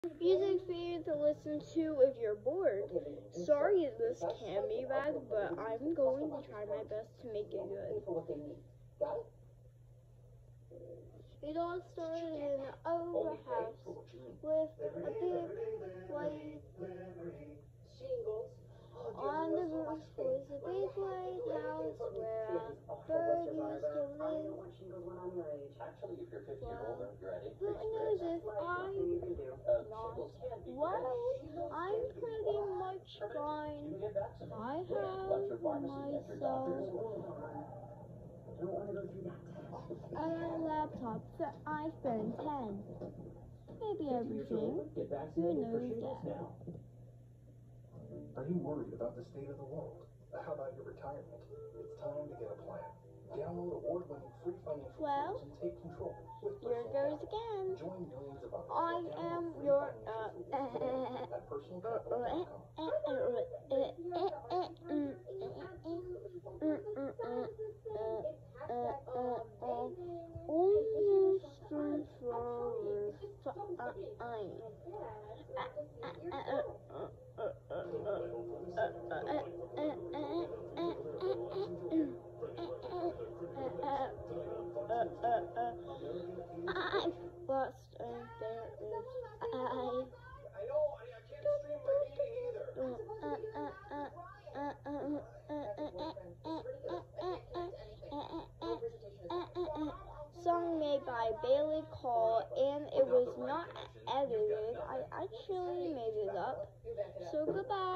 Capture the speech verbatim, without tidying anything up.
Music for you to listen to if you're bored. Sorry this can be bad, but I'm going to try my best to make it good. It all started in an old house with a big white on the roof was a big white house where a bird used to live. Well, who knows if I'm not well? I'm pretty much fine. I have myself a laptop, the iPhone ten. Maybe everything. Who knows that? Are you worried about the state of the world? How about your retirement? It's time to get a plan. Download award-winning free financial well, tools and take control with here goes again. Join millions of others. I am your uh, at personal capital I lost and there is I. I know, I can't stream my meeting either. Song made by Bailey Cole, and it was not edited. I actually made it up. So goodbye.